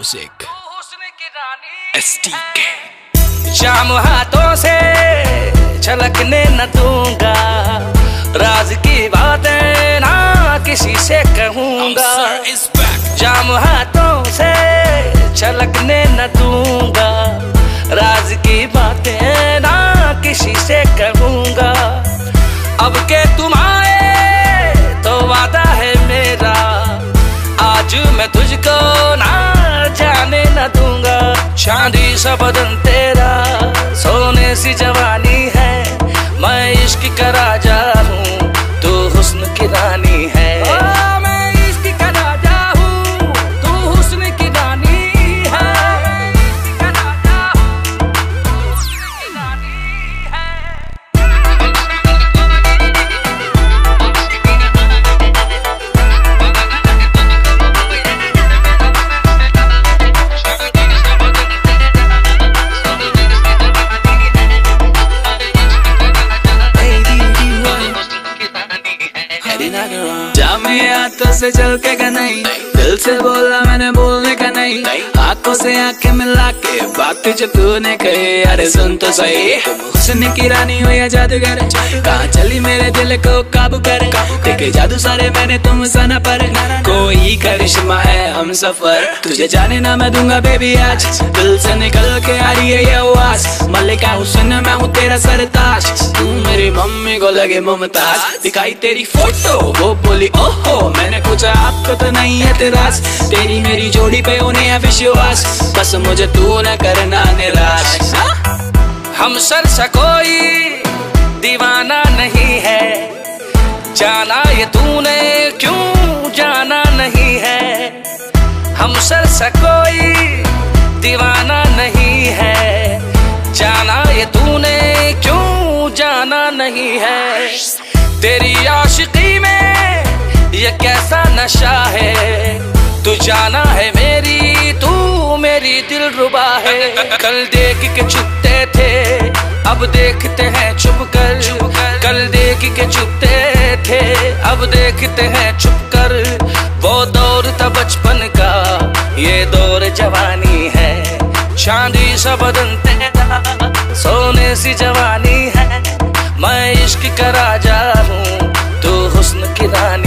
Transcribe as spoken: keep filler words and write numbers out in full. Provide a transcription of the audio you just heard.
Music S T के। शाम हाथों से छलकने न दूंगा, राज की बातें ना किसी से कहूंगा। शाम हाथों से छलकने न दूंगा, राज की बातें ना किसी से कहूंगा। अब के तुम आए तो वादा है मेरा, आज मैं तुझको ना जाने न दूंगा। चांदी सा बदन तेरा, सोने सी जवानी है, मैं इश्क का राजा हूँ, तू हुस्न की रानी है। ओ, मैं इश्क का राजा हूँ, तू हुस्न की रानी है। इश्क का राजा हूँ, तू हुस्न की रानी है। जामे हाथों से चल के का नहीं, दिल से बोला मैंने बोलने का नहीं, आंखों से आंखें मिला के बात जो तूने कही। अरे सुन तो सही, तुम हुस्न की रानी हो या जादूगर, कहाँ चली मेरे दिल को काबू कर। देखे जादू सारे मैंने तुम सना पर, कोई करिश्मा है हम सफर, तुझे जाने ना मैं दूंगा बेबी आज। दिल से निकल के आ रही है ये आवाज, मल्लिका हुस्न मैं हूँ तेरा सरताज। तू मेरी मम्मी को लगे मुमताज, दिखाई तेरी फोटो वो बोली ओहो, मैंने पूछा आपको तो नहीं है तेरास, तेरी मेरी जोड़ी पे उन्हें है विश्वास, बस मुझे तू न करना निराश। हम सर सा कोई दीवाना नहीं है, जाना ये तूने क्यों जाना नहीं है। हम सर सा कोई दीवाना नहीं है, जाना ये तूने क्यों जाना नहीं है। तेरी आशिकी में ये कैसा नशा है, तू जाना है मेरी, तू मेरी दिलरुबा है। कल देख के छुपते थे, अब देखते हैं छुप कर, कल देख के छुपते थे, अब देखते हैं छुप कर। वो दौर था बचपन का, ये दौर जवानी है, चांदी सा बदन तेरा, सोने सी जवानी है, मैं इश्क का राजा हूँ, तू हुस्न की रानी।